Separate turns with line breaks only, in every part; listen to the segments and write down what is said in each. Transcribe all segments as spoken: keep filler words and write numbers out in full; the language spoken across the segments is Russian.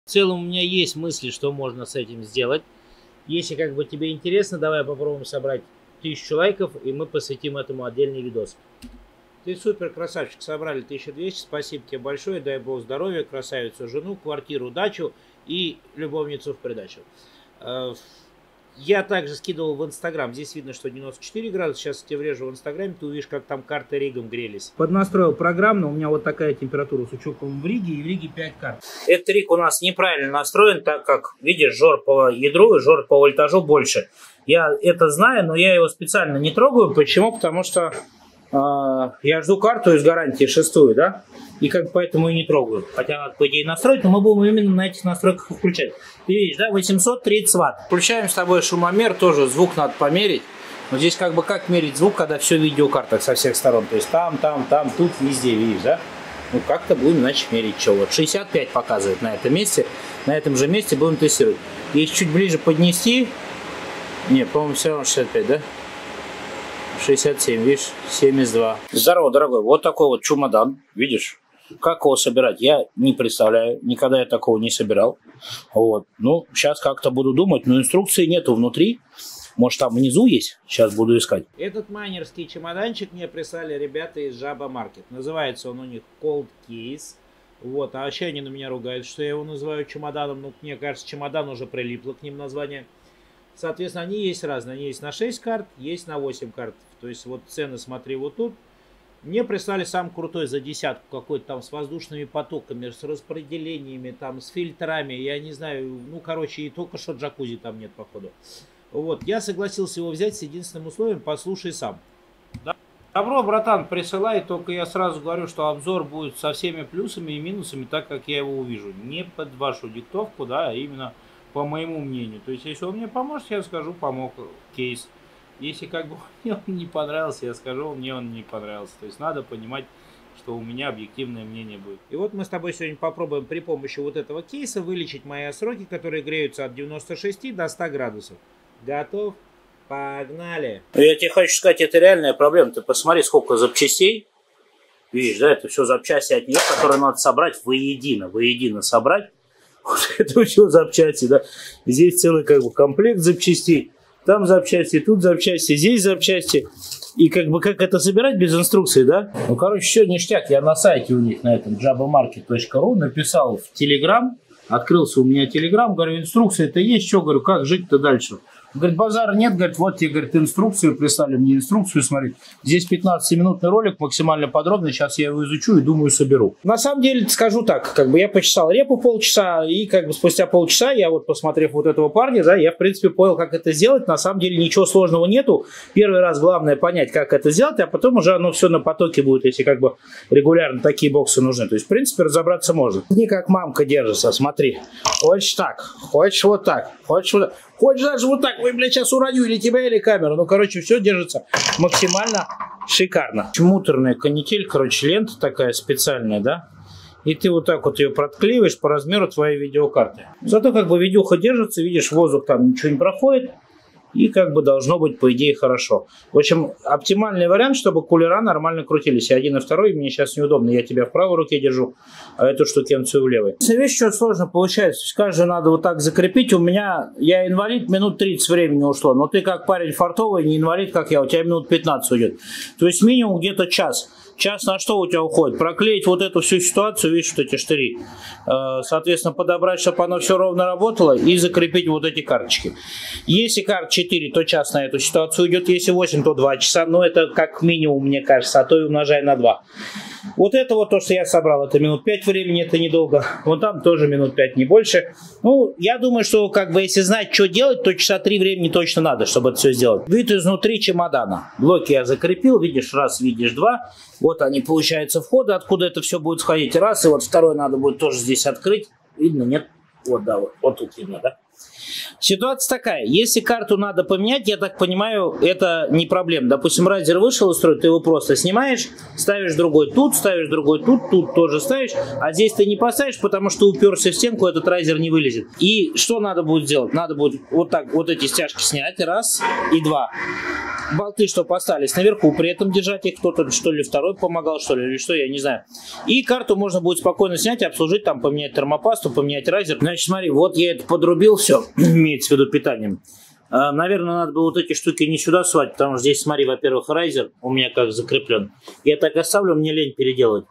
В целом у меня есть мысли, что можно с этим сделать. Если как бы тебе интересно, давай попробуем собрать тысячу лайков, и мы посвятим этому отдельный видос. Ты супер красавчик, собрали тысячу двести, спасибо тебе большое, дай бог здоровья, красавицу жену, квартиру, дачу и любовницу в придачу. Я также скидывал в Инстаграм, здесь видно, что девяносто четыре градуса, сейчас я тебе врежу в Инстаграме, ты увидишь, как там карты Ригом грелись. Поднастроил программно, у меня вот такая температура с учетом в Риге, и в Риге пять карт. Этот Риг у нас неправильно настроен, так как, видишь, жор по ядру и жор по вольтажу больше. Я это знаю, но я его специально не трогаю. Почему? Потому что э, я жду карту из гарантии шестую, да? И как поэтому и не трогаю. Хотя надо, по идее, настроить, но мы будем именно на этих настройках включать. Ты видишь, да, восемьсот тридцать ватт. Включаем с тобой шумомер, тоже звук надо померить. Но здесь как бы как мерить звук, когда все в видеокартах со всех сторон. То есть там, там, там, тут, везде, видишь, да? Ну как-то будем иначе мерить. Что вот шестьдесят пять показывает на этом месте. На этом же месте будем тестировать. Если чуть ближе поднести... Не, по-моему, все равно шестьдесят пять, да? шестьдесят семь, видишь, семьдесят два. Здорово, дорогой. Вот такой вот чемодан, видишь? Как его собирать, я не представляю. Никогда я такого не собирал. Вот. Ну, сейчас как-то буду думать, но инструкции нету внутри. Может, там внизу есть? Сейчас буду искать. Этот майнерский чемоданчик мне прислали ребята из Java Market. Называется он у них Cold Case. Вот. А вообще они на меня ругают, что я его называю чемоданом. Ну, мне кажется, чемодан уже прилипло к ним название. Соответственно, они есть разные. Они есть на шесть карт, есть на восемь карт. То есть, вот цены смотри вот тут. Мне прислали сам крутой за десятку, какой-то там с воздушными потоками, с распределениями, там с фильтрами, я не знаю, ну, короче, и только что джакузи там нет, походу. Вот, я согласился его взять с единственным условием, послушай сам. Добро, братан, присылай, только я сразу говорю, что обзор будет со всеми плюсами и минусами, так как я его увижу. Не под вашу диктовку, да, а именно по моему мнению. То есть, если он мне поможет, я скажу, помог кейс. Если как бы мне он не понравился, я скажу, мне он не понравился. То есть надо понимать, что у меня объективное мнение будет. И вот мы с тобой сегодня попробуем при помощи вот этого кейса вылечить мои сроки, которые греются от девяноста шести до ста градусов. Готов? Погнали! Я тебе хочу сказать, это реальная проблема. Ты посмотри, сколько запчастей. Видишь, да, это все запчасти от нее, которые надо собрать воедино. Воедино собрать. Вот это все запчасти, да. Здесь целый как бы комплект запчастей. Там запчасти, тут запчасти, здесь запчасти. И как бы как это собирать без инструкции, да? Ну, короче, все ништяк. Я на сайте у них, на этом джаба маркет точка ру написал в Телеграм. Открылся у меня Телеграм. Говорю, инструкция-то есть. Что, говорю, как жить-то дальше? Говорит, базара нет, говорит, вот тебе, говорит, инструкцию, прислали мне инструкцию, смотри. Здесь пятнадцатиминутный ролик, максимально подробный, сейчас я его изучу и думаю соберу. На самом деле, скажу так, как бы я почесал репу полчаса, и как бы спустя полчаса, я вот посмотрев вот этого парня, да, я в принципе понял, как это сделать. На самом деле ничего сложного нету. Первый раз главное понять, как это сделать, а потом уже оно все на потоке будет, если как бы регулярно такие боксы нужны. То есть, в принципе, разобраться можно. Не как мамка держится, смотри. Хочешь так, хочешь вот так, хочешь вот так. Хочешь даже вот так, ой, блядь, сейчас уроню или тебя, или камеру. Ну, короче, все держится максимально шикарно. Муторная канитель, короче, лента такая специальная, да? И ты вот так вот ее протклеиваешь по размеру твоей видеокарты. Зато как бы видюха держится, видишь, воздух там ничего не проходит. И как бы должно быть, по идее, хорошо. В общем, оптимальный вариант, чтобы кулера нормально крутились. И один и второй, мне сейчас неудобно. Я тебя в правой руке держу, а эту штукенцию в левой. Видишь, что сложно получается. Каждую надо вот так закрепить. У меня, я инвалид, минут тридцать времени ушло. Но ты как парень фартовый, не инвалид, как я, у тебя минут пятнадцать уйдет. То есть минимум где-то час. Час на что у тебя уходит? Проклеить вот эту всю ситуацию, видишь, вот эти штыри. Соответственно, подобрать, чтобы оно все ровно работало, и закрепить вот эти карточки. Если карт четыре, то час на эту ситуацию уйдет. Если восемь, то два часа. Но это как минимум, мне кажется, а то и умножай на два. Вот это вот то, что я собрал, это минут пять времени, это недолго. Вон там тоже минут пять, не больше. Ну, я думаю, что как бы если знать, что делать, то часа три времени точно надо, чтобы это все сделать. Вид изнутри чемодана. Блоки я закрепил, видишь, раз, видишь, два. Вот они, получается, входы, откуда это все будет сходить. Раз, и вот второй надо будет тоже здесь открыть. Видно, нет? Вот, да, вот, вот тут видно, да? Ситуация такая, если карту надо поменять, я так понимаю, это не проблема. Допустим, райзер вышел из строя, ты его просто снимаешь, ставишь другой тут, ставишь другой тут, тут тоже ставишь, а здесь ты не поставишь, потому что уперся в стенку, этот райзер не вылезет. И что надо будет сделать? Надо будет вот так вот эти стяжки снять, раз и два. болты, чтобы остались наверху, при этом держать их кто-то, что ли, второй помогал, что ли, или что, я не знаю. И карту можно будет спокойно снять, обслужить, там, поменять термопасту, поменять райзер. Значит, смотри, вот я это подрубил все, имеется в виду питанием. А, наверное, надо было вот эти штуки не сюда свать, потому что здесь, смотри, во-первых, райзер у меня как закреплен. Я так оставлю, мне лень переделать.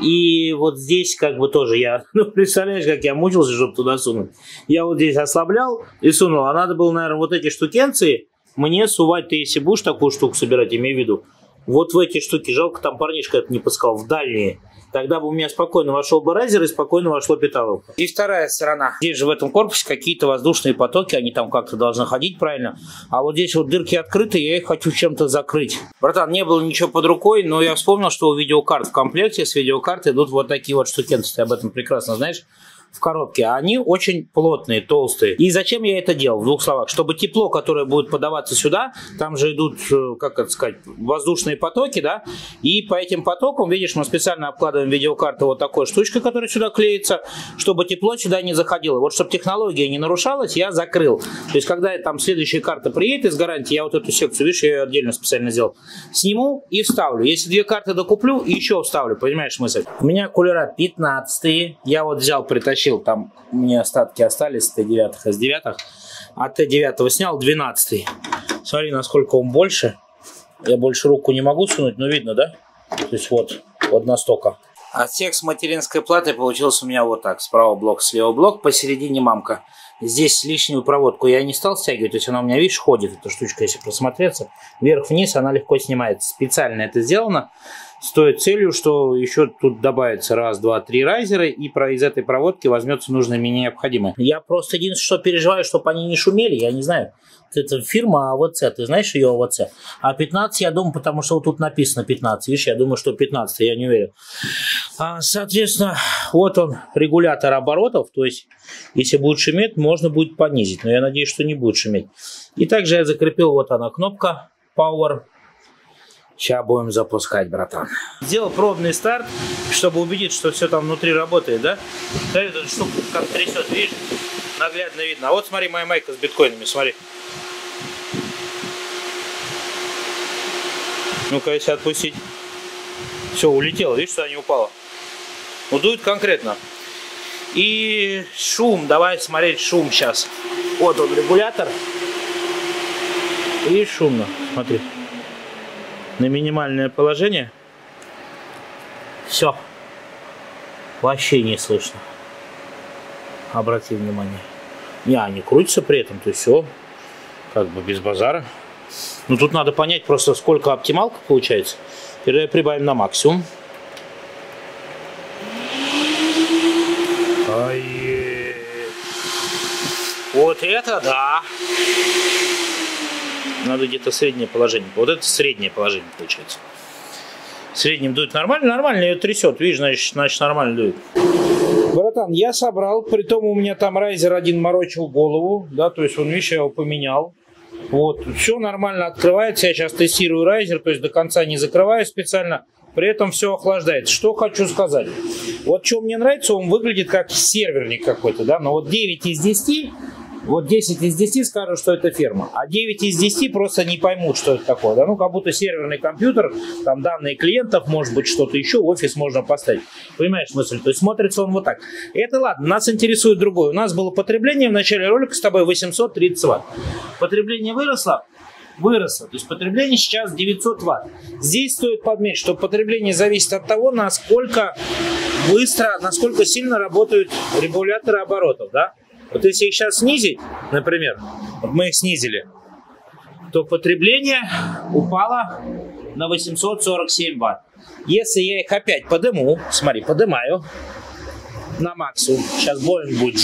И вот здесь как бы тоже я, ну, представляешь, как я мучился, чтобы туда сунуть. Я вот здесь ослаблял и сунул, а надо было, наверное, вот эти штукенции мне сувать, ты если будешь такую штуку собирать, имей в виду, вот в эти штуки, жалко, там парнишка это не пускал, в дальние. Тогда бы у меня спокойно вошел бы райзер и спокойно вошло питаловка. И вторая сторона. Здесь же в этом корпусе какие-то воздушные потоки, они там как-то должны ходить правильно. А вот здесь вот дырки открыты, я их хочу чем-то закрыть. Братан, не было ничего под рукой, но я вспомнил, что у видеокарт в комплекте с видеокарты идут вот такие вот штукенцы, ты об этом прекрасно знаешь. В коробке, они очень плотные, толстые. И зачем я это делал? В двух словах. Чтобы тепло, которое будет подаваться сюда, там же идут, как это сказать, воздушные потоки, да, и по этим потокам, видишь, мы специально обкладываем видеокарту вот такой штучкой, которая сюда клеится, чтобы тепло сюда не заходило. Вот чтобы технология не нарушалась, я закрыл. То есть, когда там следующая карта приедет из гарантии, я вот эту секцию, видишь, я ее отдельно специально сделал, сниму и вставлю. Если две карты докуплю, еще вставлю, понимаешь мысль? У меня кулера пятнадцатые, я вот взял, притащил. Там у меня остатки остались Т девять, С девять, а Т девять снял двенадцатый. Смотри, насколько он больше. Я больше руку не могу сунуть, но видно, да? То есть вот, вот настолько. Отсек с материнской платой получился у меня вот так. Справа блок, слева блок, посередине мамка. Здесь лишнюю проводку я не стал стягивать, то есть она у меня, видишь, ходит, эта штучка, если просмотреться. Вверх-вниз она легко снимается. Специально это сделано. С той целью, что еще тут добавится раз, два, три райзера, и из этой проводки возьмется нужное мне необходимое. Я просто единственное, что переживаю, чтобы они не шумели, я не знаю. Это фирма АВЦ, ты знаешь ее АВЦ? А пятнадцать, я думаю, потому что вот тут написано пятнадцать, видишь, я думаю, что пятнадцать, я не уверен. А, соответственно, вот он, регулятор оборотов, то есть, если будет шуметь, можно будет понизить, но я надеюсь, что не будет шуметь. И также я закрепил, вот она кнопка Power. Сейчас будем запускать, братан. Сделал пробный старт, чтобы убедиться, что все там внутри работает, да? Да, эту штуку как трясет, видишь? Наглядно видно. А вот смотри, моя майка с биткоинами, смотри. Ну-ка, если отпустить. Все, улетело, видишь, что не упало? Ну, дует конкретно. И шум, давай смотреть шум сейчас. Вот он, регулятор. И шумно, смотри. На минимальное положение. Все. Вообще не слышно. Обрати внимание. Не, они крутятся при этом, то есть все как бы без базара. Но тут надо понять просто, сколько оптималка получается. Теперь прибавим на максимум. Ай. Вот это да. Надо где-то среднее положение. Вот это среднее положение получается. В среднем дует нормально, нормально ее трясет. Видишь, значит, значит нормально дует. Братан, я собрал, притом у меня там райзер один морочил голову, да, то есть он, видишь, я его поменял. Вот, все нормально открывается. Я сейчас тестирую райзер, то есть до конца не закрываю специально. При этом все охлаждается. Что хочу сказать. Вот что мне нравится, он выглядит как серверник какой-то, да, но вот девять из десяти. Вот десять из десяти скажут, что это фирма, а девять из десяти просто не поймут, что это такое. Да? Ну, как будто серверный компьютер, там данные клиентов, может быть, что-то еще, в офис можно поставить. Понимаешь мысль? То есть смотрится он вот так. Это ладно, нас интересует другое. У нас было потребление в начале ролика с тобой восемьсот тридцать ватт. Потребление выросло? Выросло. То есть потребление сейчас девятьсот ватт. Здесь стоит подметить, что потребление зависит от того, насколько быстро, насколько сильно работают регуляторы оборотов, да? Вот если их сейчас снизить, например, вот мы их снизили, то потребление упало на восемьсот сорок семь ватт. Если я их опять подниму, смотри, поднимаю на максимум, сейчас больно будет,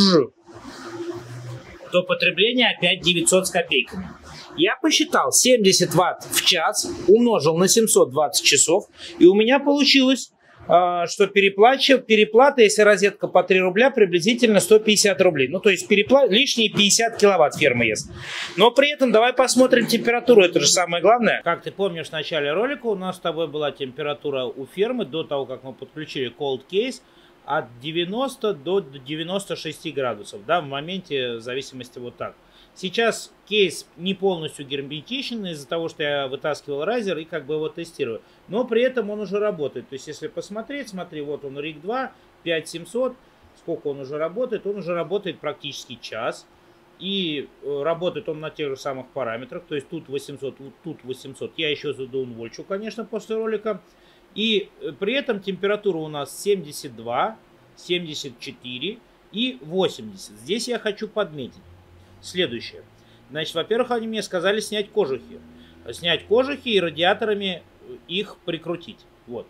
то потребление опять девятьсот с копейками. Я посчитал семьдесят ватт в час, умножил на семьсот двадцать часов, и у меня получилось, что переплачу, переплата, если розетка по три рубля, приблизительно сто пятьдесят рублей. Ну, то есть перепла... лишние пятьдесят киловатт фирма ест. Но при этом давай посмотрим температуру, это же самое главное. Как ты помнишь, в начале ролика у нас с тобой была температура у фермы, до того, как мы подключили Cold Case, от девяноста до девяноста шести градусов, да, в моменте, в зависимости вот так. Сейчас кейс не полностью герметичен из-за того, что я вытаскивал райзер и как бы его тестирую. Но при этом он уже работает. То есть, если посмотреть, смотри, вот он риг два, пять семьсот, сколько он уже работает? Он уже работает практически час. И работает он на тех же самых параметрах. То есть, тут восемьсот, тут восемьсот. Я еще задаунвольчу, конечно, после ролика. И при этом температура у нас семьдесят два, семьдесят четыре и восемьдесят. Здесь я хочу подметить следующее. Значит, во-первых, они мне сказали снять кожухи. Снять кожухи и радиаторами их прикрутить. Вот.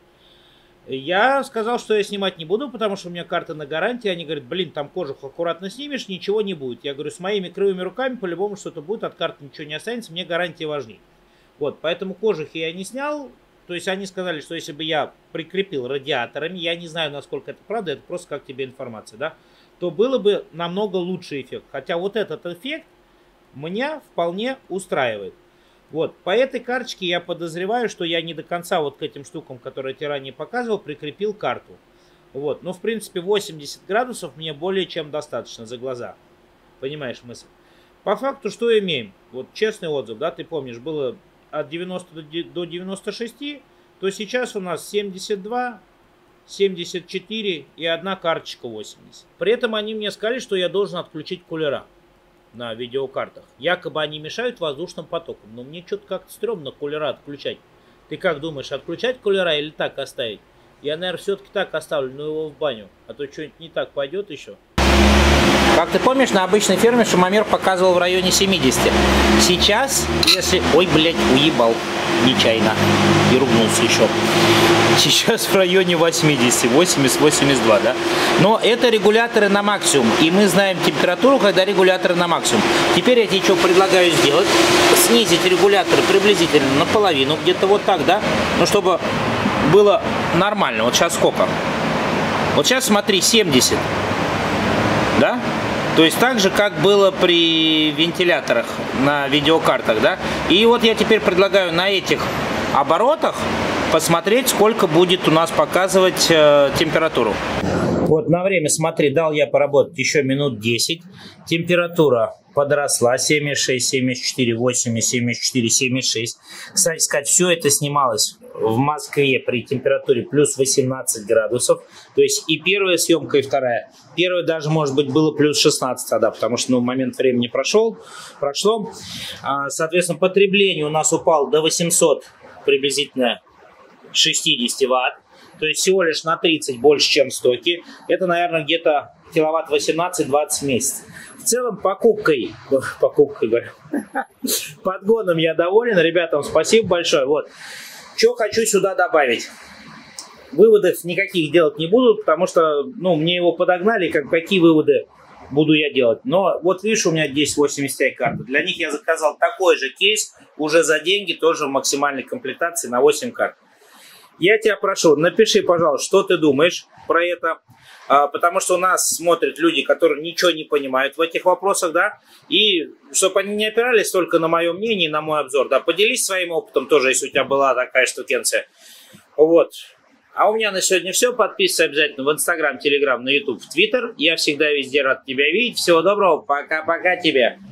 Я сказал, что я снимать не буду, потому что у меня карта на гарантии. Они говорят, блин, там кожух аккуратно снимешь, ничего не будет. Я говорю, с моими кривыми руками по-любому что-то будет, от карты ничего не останется, мне гарантия важнее. Вот, поэтому кожухи я не снял. То есть они сказали, что если бы я прикрепил радиаторами, я не знаю, насколько это правда, это просто как тебе информация, да, то было бы намного лучший эффект. Хотя вот этот эффект меня вполне устраивает. Вот, по этой карточке я подозреваю, что я не до конца вот к этим штукам, которые я тебе ранее показывал, прикрепил карту. Вот, но в принципе восемьдесят градусов мне более чем достаточно за глаза. Понимаешь мысль? По факту что имеем? Вот честный отзыв, да, ты помнишь, было от девяноста до девяноста шести, то сейчас у нас семьдесят два, семьдесят четыре и одна карточка восемьдесят. При этом они мне сказали, что я должен отключить кулера на видеокартах. Якобы они мешают воздушным потоком. Но мне что-то как-то стрёмно кулера отключать. Ты как думаешь, отключать кулера или так оставить? Я, наверное, все-таки так оставлю, но его в баню. А то что-нибудь не так пойдет еще. Как ты помнишь, на обычной ферме шумомер показывал в районе семидесяти. Сейчас, если... Ой, блядь, уебал нечаянно. И ругнулся еще. Сейчас в районе восьмидесяти, восемьдесят, восемьдесят два, да? Но это регуляторы на максимум. И мы знаем температуру, когда регуляторы на максимум. Теперь я тебе что предлагаю сделать? Снизить регуляторы приблизительно наполовину. Где-то вот так, да? Ну, чтобы было нормально. Вот сейчас сколько? Вот сейчас смотри, семьдесят. Да? То есть так же, как было при вентиляторах на видеокартах, да? И вот я теперь предлагаю на этих оборотах посмотреть, сколько будет у нас показывать э, температуру. Вот на время, смотри, дал я поработать еще минут десять. Температура подросла. семьдесят шесть, семьдесят четыре, восемьдесят, семьдесят четыре, семьдесят шесть. Кстати сказать, все это снималось в Москве при температуре плюс восемнадцать градусов. То есть и первая съемка, и вторая. Первая даже, может быть, было плюс шестнадцать тогда, потому что ну, момент времени прошел, прошло. Соответственно, потребление у нас упало до восьмисот приблизительно шестидесяти ватт. То есть всего лишь на тридцать больше, чем в стоке. Это, наверное, где-то киловатт восемнадцать-двадцать в месяц. В целом, покупкой, покупкой, говорю, подгоном я доволен. Ребятам спасибо большое. Вот. Что хочу сюда добавить. Выводов никаких делать не буду, потому что, ну, мне его подогнали, как, какие выводы буду я делать. Но вот видишь, у меня десять восемьдесят Ti карта. Для них я заказал такой же кейс, уже за деньги, тоже в максимальной комплектации на восемь карт. Я тебя прошу, напиши, пожалуйста, что ты думаешь про это, а, потому что у нас смотрят люди, которые ничего не понимают в этих вопросах, да, и чтобы они не опирались только на мое мнение, на мой обзор, да, поделись своим опытом тоже, если у тебя была такая штукенция. Вот. А у меня на сегодня все. Подписывайся обязательно в Инстаграм, Телеграм, на Ютуб, в Твиттер. Я всегда везде рад тебя видеть. Всего доброго. Пока-пока тебе.